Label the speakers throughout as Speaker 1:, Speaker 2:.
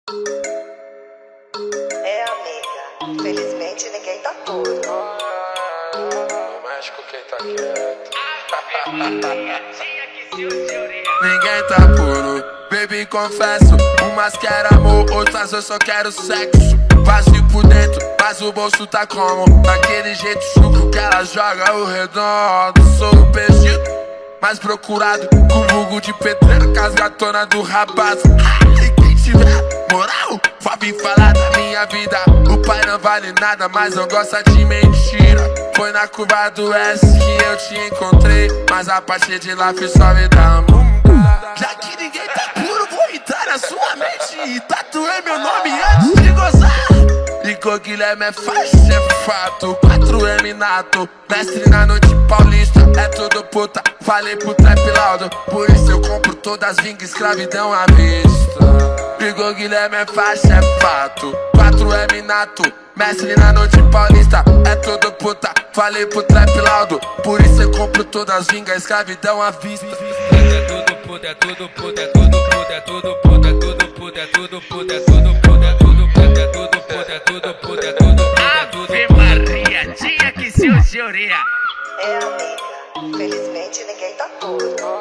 Speaker 1: É, amiga, infelizmente ninguém tá puro.
Speaker 2: No México quem tá quieto.
Speaker 3: Ninguém tá puro, baby, confesso. Umas quer amor, outras eu só quero sexo. Vazio por dentro, mas o bolso tá como? Daquele jeito chuco que ela joga o redondo. Sou o perdido, mais procurado, com vulgo de pedreiro, com as gatonas do rapaz. E quem tiver moral, vai vir falar da minha vida. O pai não vale nada, mas não gosta de mentira. Foi na curva do S que eu te encontrei, mas a partir de lá fiz só me dar munda. Já que ninguém tá puro, vou entrar na sua mente e tatuei meu nome antes de gozar. Igor Guilherme é faixa, é fato, 4M nato. Mestre na noite paulista, é tudo puta. Falei pro trap laudo, por isso eu compro todas, vinga escravidão à vista. Igor Guilherme é faixa, é fato, 4M nato. Mestre na noite paulista, é tudo puta. Falei pro trap laudo, por isso eu compro todas, vinga escravidão à vista.
Speaker 4: É tudo puta, é tudo puta, é tudo puta, é tudo puta, é tudo puta, é tudo puta, é tudo puta, é tudo puta, é tudo puta, é tudo puta, é tudo puta.
Speaker 5: Ave Maria, tinha que ser o Georia.
Speaker 1: É, amiga, infelizmente ninguém tá puro.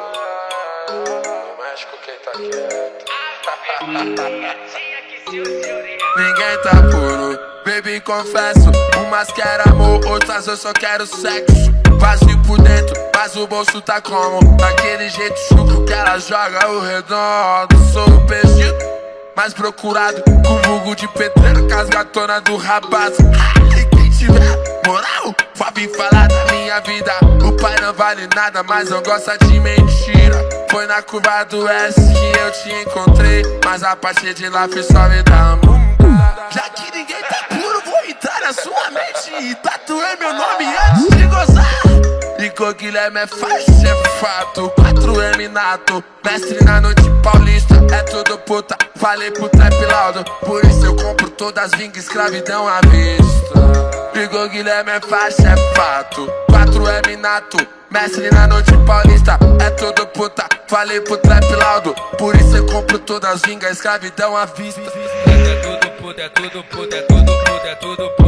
Speaker 2: No México quem tá quieto.
Speaker 5: Ave Maria, tinha que ser o Georia.
Speaker 3: Ninguém tá puro, baby, confesso. Umas quer amor, outras eu só quero sexo. Vazio por dentro, mas o bolso tá como? Daquele jeito chuco que ela joga o redondo. Sou o perdido, mais procurado, com vulgo de pedreiro, com as gatonas do rapaz. E quem tiver moral, vai vir falar da minha vida. O pai não vale nada, mas não gosta de mentira. Foi na curva do S que eu te encontrei, mas a partir de lá fiz só me dar munda. Já que ninguém tá puro, vou entrar na sua mente e tatuei meu nome antes de gozar. Igor Guilherme é faixa, é fato, 4M nato. Mestre na noite paulista, é tudo puta. Falei pro trap laudo, por isso eu compro todas, vinga escravidão à vista. Igor Guilherme é faixa, é fato, 4M nato. Mestre na noite paulista, é tudo puta. Falei pro trap laudo, por isso eu compro todas, vinga escravidão à vista.
Speaker 4: É tudo puta, é tudo puta, é tudo puta, é tudo puta.